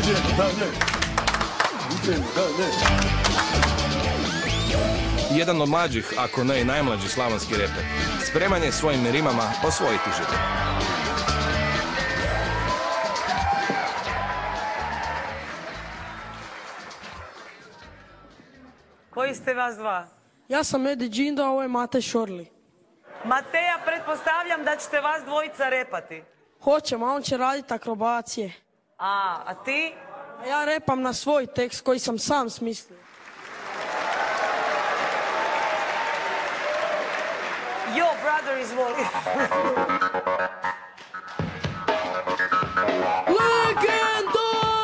Jedan od mlađih, ako ne i najmlađi slavonski reper, spreman je svojim rimama osvojiti život. Koji ste vas dva? Ja sam Edi Džindo, a ovo je Matej Šorli. Mateja, pretpostavljam da ćete vas dvojica repati. Hoćem, a on će raditi akrobacije. A ti? Ja repam na svoj tekst koji sam sam smislio. Yo, brother, izvoli. Legendo!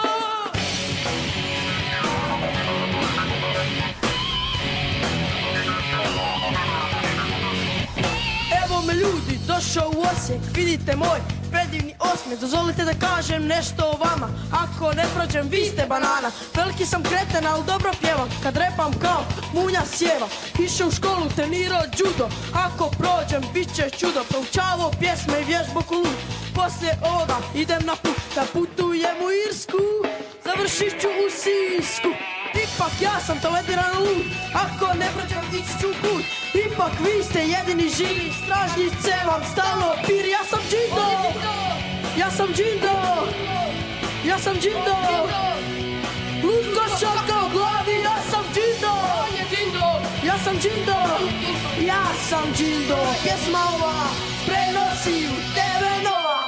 Evo me ljudi, došao u Osijek, vidite moj predivni osmijeh. Dozvolite da kažem nešto o vama, ako ne prođem vi ste banana. Veliki sam kreten, ali dobro pjevam, kad repam kao munja sjeva. Išao u školu, trenirao judo, ako prođem bit će čudo. Proučavao pjesme i vježbu lud, poslije ovoga idem na put, da putujem u Irsku, završit ću u Sisku. Ipak ja sam toleriran lud, ako ne prođem ići ću put. Ipak vi ste jedini živi, stražnjice vam stalno piri. Ja sam Džindo, ja sam Džindo, ja sam Džindo, lud ko šaka u glavi. Ja sam Džindo, ja sam Džindo, ja sam Džindo. Pjesma ova prenosi u TV Nova.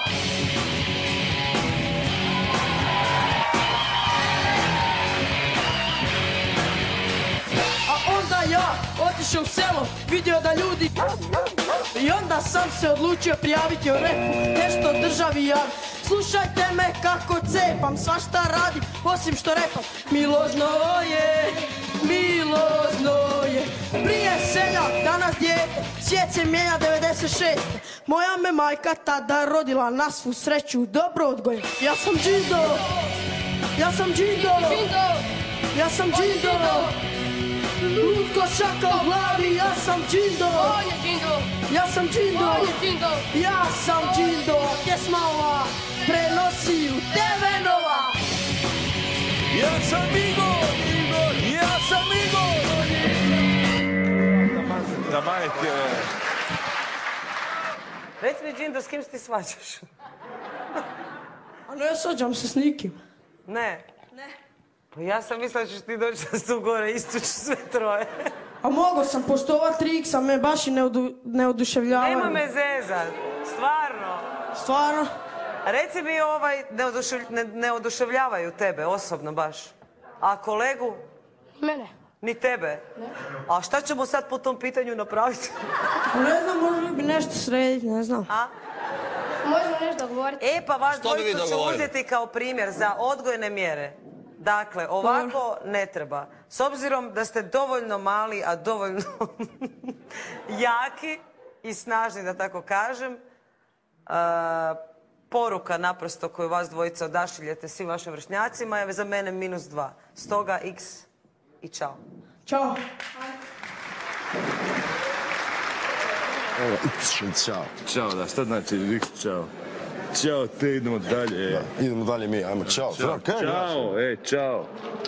Onda ja otišao u selo, vidio da ljudi, i onda sam se odlučio prijaviti u repu, nešto državi javi. Slušajte me kako cepam, svašta radim, osim što repam. Milozno je, milozno je. Prije seljak, danas dijete, svijet se mijenja 96. Moja me majka tada rodila, na svu sreću dobro odgoje. Ja sam Džindo, ja sam Džindo, ja sam Džindo, lud ko šaka u glavi. Ja sam Džindo, ja sam Džindo, ja sam Džindo. Pjesma ova prenosi u TV Nova. Ja sam Igor, ja sam Igor. Da majke. Reci mi, Džindo, s kim ti svađaš? A ne svađam se s nikim. Ne? Ne. Pa ja sam mislila da ćeš ti doći da tu gore istući sve troje. A mogo sam, pošto ova 3x me baš i ne oduševljavaju. Nema me zezat, stvarno. Stvarno? Reci mi, ne oduševljavaju tebe osobno baš. A kolegu? Mene. Ni tebe? Ne. A šta ćemo sad po tom pitanju napraviti? Ne znam, možda bi nešto srediti, ne znam. A? Možemo nešto dogovoriti. Pa vas dvojicu ću uzeti kao primjer za odgojne mjere. Dakle, ovako ne treba. S obzirom da ste dovoljno mali, a dovoljno jaki i snažni, da tako kažem, poruka naprosto koju vas dvojica odašiljete svim vašim vršnjacima je za mene -2. Stoga x i čao. Ćao. Evo, x, čao. Ćao, da, šta znači x, čao? Ćao, te idemo dalje. Idemo dalje mi, ajmo, čao. Ćao, čao.